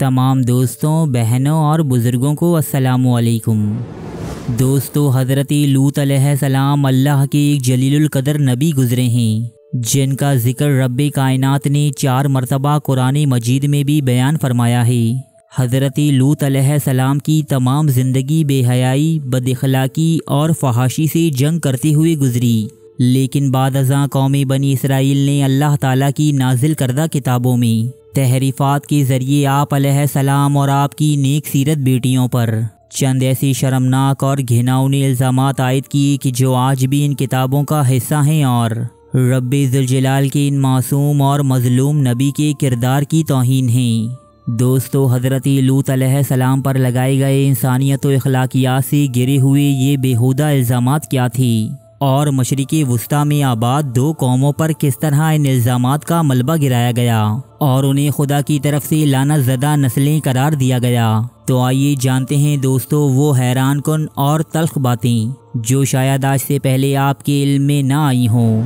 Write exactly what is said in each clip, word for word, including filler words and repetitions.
تمام دوستوں، بہنوں اور بزرگوں کو السلام علیکم۔ دوستو، حضرت لوط علیہ السلام اللہ کے ایک جلیل القدر نبی گزرے ہیں جن کا ذکر رب کائنات نے چار مرتبہ قرآن مجید میں بھی بیان فرمایا ہے۔ حضرت لوط علیہ السلام کی تمام زندگی بے حیائی، بد اخلاقی اور فحاشی سے جنگ کرتے ہوئے گزری، لیکن بعد ازاں قوم بنی اسرائیل نے اللہ تعالیٰ کی نازل کردہ کتابوں میں تحریفات کے ذریعے آپ علیہ السلام اور آپ کی نیک سیرت بیٹیوں پر چند ایسے شرمناک اور گھناؤنے الزامات عائد کیے کہ جو آج بھی ان کتابوں کا حصہ ہیں اور رب ذوالجلال کے ان معصوم اور مظلوم نبی کے کردار کی توہین ہیں۔ دوستو، حضرت لوط علیہ السلام پر لگائے گئے انسانیت و اخلاقیات سے گرے ہوئے یہ بیہودہ الزامات کیا تھی، اور مشرق وسطیٰ میں آباد دو قوموں پر کس طرح ان الزامات کا ملبہ گرایا گیا اور انہیں خدا کی طرف سے لعنت زدہ نسلیں قرار دیا گیا؟ تو آئیے جانتے ہیں دوستو وہ حیران کن اور تلخ باتیں جو شاید آج سے پہلے آپ کے علم میں نہ آئی ہوں۔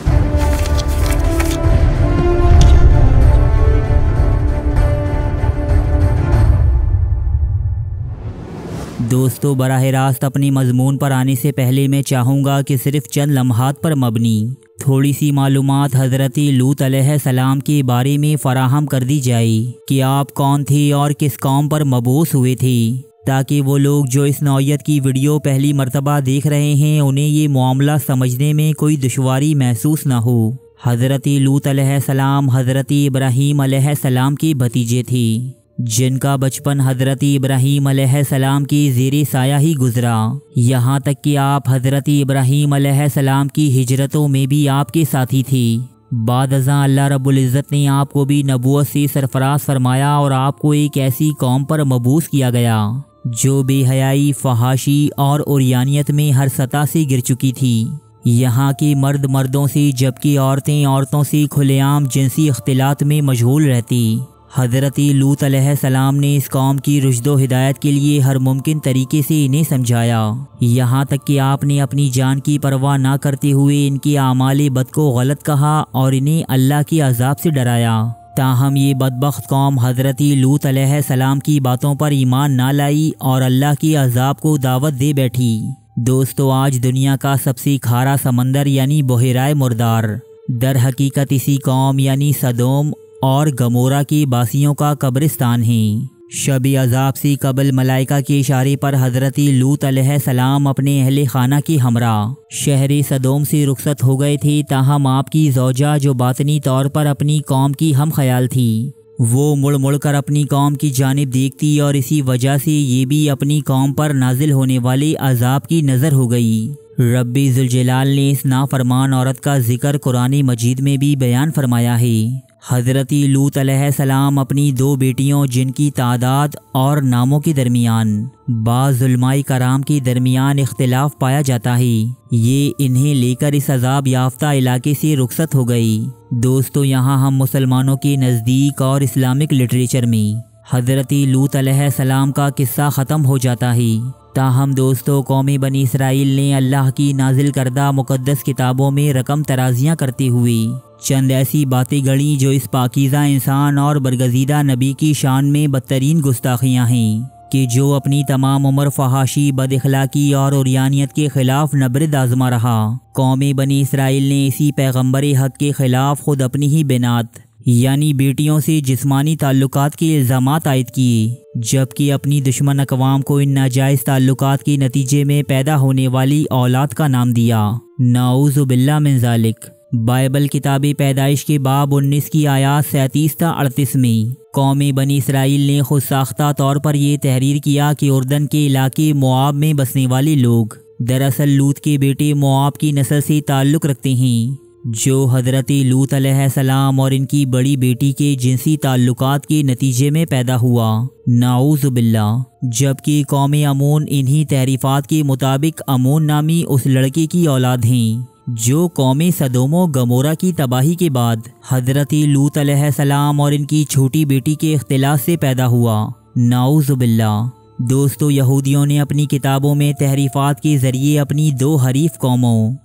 دوستو، براہ راست اپنی مضمون پر آنے سے پہلے میں چاہوں گا کہ صرف چند لمحات پر مبنی تھوڑی سی معلومات حضرت لوط علیہ السلام کے بارے میں فراہم کر دی جائے کہ آپ کون تھے اور کس قوم پر مبعوث ہوئے تھے، تاکہ وہ لوگ جو اس نوعیت کی ویڈیو پہلی مرتبہ دیکھ رہے ہیں انہیں یہ معاملہ سمجھنے میں کوئی دشواری محسوس نہ ہو۔ حضرت لوط علیہ السلام حضرت ابراہیم علیہ السلام کے بھتیجے تھے، جن کا بچپن حضرت ابراہیم علیہ السلام کی زیر سایہ ہی گزرا، یہاں تک کہ آپ حضرت ابراہیم علیہ السلام کی ہجرتوں میں بھی آپ کے ساتھی تھی۔ بعد ازاں اللہ رب العزت نے آپ کو بھی نبوت سے سرفراز فرمایا اور آپ کو ایک ایسی قوم پر مبعوث کیا گیا جو بے حیائی، فحاشی اور عریانیت میں ہر سطح سے گر چکی تھی۔ یہاں کے مرد مردوں سے جبکہ عورتیں عورتوں سے کھلے عام جنسی اختلاط میں مشغول رہتی۔ حضرت لوط علیہ السلام نے اس قوم کی رشد و ہدایت کے لیے ہر ممکن طریقے سے انہیں سمجھایا، یہاں تک کہ آپ نے اپنی جان کی پرواہ نہ کرتے ہوئے ان کے اعمال بد کو غلط کہا اور انہیں اللہ کے عذاب سے ڈرایا۔ تاہم یہ بدبخت قوم حضرت لوط علیہ السلام کی باتوں پر ایمان نہ لائی اور اللہ کے عذاب کو دعوت دے بیٹھی۔ دوستو، آج دنیا کا سب سے کھارا سمندر یعنی بحیرہ مردار در حقیقت اسی قوم یعنی سدوم اور گمورہ کی باسیوں کا قبرستان ہیں۔ شب عذاب سے قبل ملائکہ کے اشارے پر حضرت لوط علیہ السلام اپنے اہل خانہ کے ہمراہ شہر سدوم سے رخصت ہو گئے تھے، تاہم آپ کی زوجہ جو باطنی طور پر اپنی قوم کی ہم خیال تھی، وہ مڑ مڑ کر اپنی قوم کی جانب دیکھتی اور اسی وجہ سے یہ بھی اپنی قوم پر نازل ہونے والے عذاب کی نظر ہو گئی۔ رب ذوالجلال نے اس نافرمان عورت کا ذکر قرآن مجید میں بھی بیان فرمایا ہے۔ حضرت لوط علیہ السلام اپنی دو بیٹیوں جن کی تعداد اور ناموں کے درمیان بعض علماء کرام کے درمیان اختلاف پایا جاتا ہے، یہ انہیں لے کر اس عذاب یافتہ علاقے سے رخصت ہو گئی۔ دوستو، یہاں ہم مسلمانوں کے نزدیک اور اسلامک لٹریچر میں حضرت لوط علیہ السلام کا قصہ ختم ہو جاتا ہے، تاہم دوستو قوم بنی اسرائیل نے اللہ کی نازل کردہ مقدس کتابوں میں رقم ترازیاں کرتے ہوئے چند ایسی باتیں گڑیں جو اس پاکیزہ انسان اور برگزیدہ نبی کی شان میں بدترین گستاخیاں ہیں کہ جو اپنی تمام عمر فحاشی، بد اخلاقی اور عریانیت کے خلاف نبرد آزما رہا۔ قوم بنی اسرائیل نے اسی پیغمبر حق کے خلاف خود اپنی ہی بنات یعنی بیٹیوں سے جسمانی تعلقات کے الزامات عائد کیے، جبکہ اپنی دشمن اقوام کو ان ناجائز تعلقات کے نتیجے میں پیدا ہونے والی اولاد کا نام دیا۔ نعوذ باللہ من ذالک۔ بائبل کتاب پیدائش کے باب انیس کی آیات سینتیس تا اڑتیس میں قوم بنی اسرائیل نے خود ساختہ طور پر یہ تحریر کیا کہ اردن کے علاقے موآب میں بسنے والے لوگ دراصل لوط کے بیٹے موآب کی نسل سے تعلق رکھتے ہیں، جو حضرت لوط علیہ السلام اور ان کی بڑی بیٹی کے جنسی تعلقات کے نتیجے میں پیدا ہوا۔ نعوذ باللہ۔ جبکہ قوم امون انہی تحریفات کے مطابق امون نامی اس لڑکے کی اولاد ہیں جو قوم سدوم و گمورہ کی تباہی کے بعد حضرت لوط علیہ السلام اور ان کی چھوٹی بیٹی کے اختلاط سے پیدا ہوا۔ نعوذ باللہ۔ دوستو، یہودیوں نے اپنی کتابوں میں تحریفات کے ذریعے اپنی دو حریف قوموں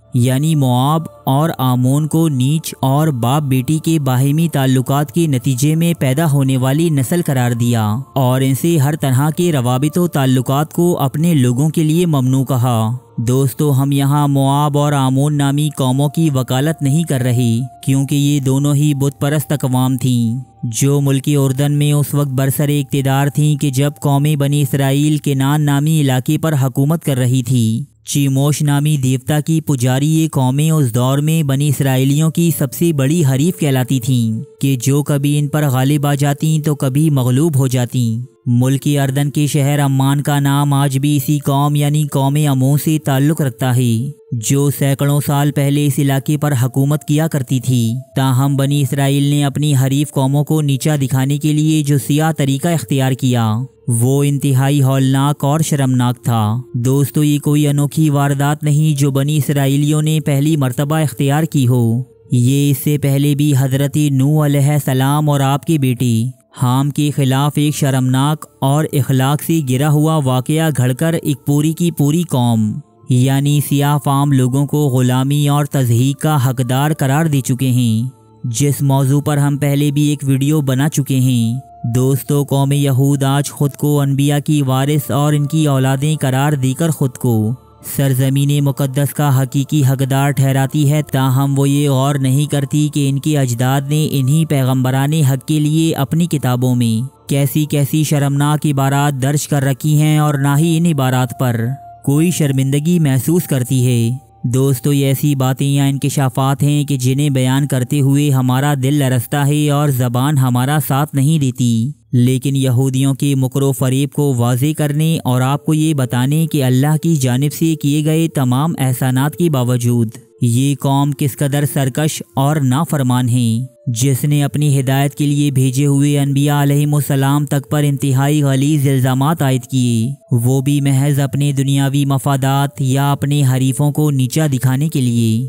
یعنی موآب اور آمون کو نیچ اور باپ بیٹی کے باہمی تعلقات کے نتیجے میں پیدا ہونے والی نسل قرار دیا اور ان سے ہر طرح کے روابط و تعلقات کو اپنے لوگوں کے لیے ممنوع کہا۔ دوستو، ہم یہاں موآب اور آمون نامی قوموں کی وکالت نہیں کر رہے، کیونکہ یہ دونوں ہی بت پرست اقوام تھیں جو ملک اردن میں اس وقت برسر اقتدار تھیں کہ جب قوم بنی اسرائیل کنعان نامی علاقے پر حکومت کر رہی تھی۔ چیموش نامی دیوتا کی پجاری یہ قومیں اس دور میں بنی اسرائیلیوں کی سب سے بڑی حریف کہلاتی تھیں کہ جو کبھی ان پر غالب آ جاتیں تو کبھی مغلوب ہو جاتیں۔ ملک اردن کے شہر عمان کا نام آج بھی اسی قوم یعنی قوم امون سے تعلق رکھتا ہے جو سینکڑوں سال پہلے اس علاقے پر حکومت کیا کرتی تھی۔ تاہم بنی اسرائیل نے اپنی حریف قوموں کو نیچا دکھانے کے لیے جو سیاہ طریقہ اختیار کیا وہ انتہائی ہولناک اور شرمناک تھا۔ دوستو، یہ کوئی انوکھی واردات نہیں جو بنی اسرائیلیوں نے پہلی مرتبہ اختیار کی ہو۔ یہ اس سے پہلے بھی حضرت نوح علیہ السلام اور آپ کے بیٹے حام کے خلاف ایک شرمناک اور اخلاق سے گرا ہوا واقعہ گھڑ کر ایک پوری کی پوری قوم یعنی سیاہ فام لوگوں کو غلامی اور تضحیک کا حقدار قرار دے چکے ہیں، جس موضوع پر ہم پہلے بھی ایک ویڈیو بنا چکے ہیں۔ دوستو، قوم یہود آج خود کو انبیاء کی وارث اور ان کی اولادیں قرار دے کر خود کو سرزمین مقدس کا حقیقی حقدار ٹھہراتی ہے، تاہم وہ یہ غور نہیں کرتی کہ ان کے اجداد نے انہی پیغمبران حق کے لیے اپنی کتابوں میں کیسی کیسی شرمناک عبارات درج کر رکھی ہیں اور نہ ہی ان عبارات پر کوئی شرمندگی محسوس کرتی ہے۔ دوستو، یہ ایسی باتیں یا انکشافات ہیں کہ جنہیں بیان کرتے ہوئے ہمارا دل لرزتا ہے اور زبان ہمارا ساتھ نہیں دیتی، لیکن یہودیوں کے مکر و فریب کو واضح کرنے اور آپ کو یہ بتانے کہ اللہ کی جانب سے کیے گئے تمام احسانات کے باوجود یہ قوم کس قدر سرکش اور نافرمان ہیں، جس نے اپنی ہدایت کے لیے بھیجے ہوئے انبیاء علیہم السلام تک پر انتہائی غلیظ الزامات عائد کیے، وہ بھی محض اپنے دنیاوی مفادات یا اپنے حریفوں کو نیچا دکھانے کے لیے۔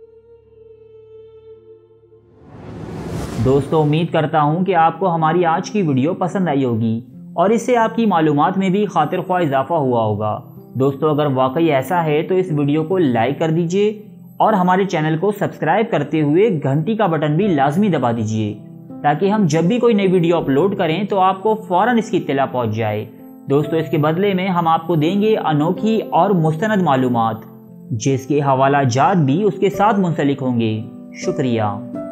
دوستو، امید کرتا ہوں کہ آپ کو ہماری آج کی ویڈیو پسند آئی ہوگی اور اس سے آپ کی معلومات میں بھی خاطر خواہ اضافہ ہوا ہوگا۔ دوستو، اگر واقعی ایسا ہے تو اس ویڈیو کو لائک کر دیجئے اور ہمارے چینل کو سبسکرائب کرتے ہوئے گھنٹی کا بٹن بھی لازمی دبا دیجئے تاکہ ہم جب بھی کوئی نئی ویڈیو اپلوڈ کریں تو آپ کو فوراً اس کی اطلاع پہنچ جائے۔ دوستو، اس کے بدلے میں ہم آپ کو دیں گے انوکھی اور مستند معلومات جس کے حوالہ جات بھی اس کے ساتھ منسلک ہوں گے۔ شکریہ۔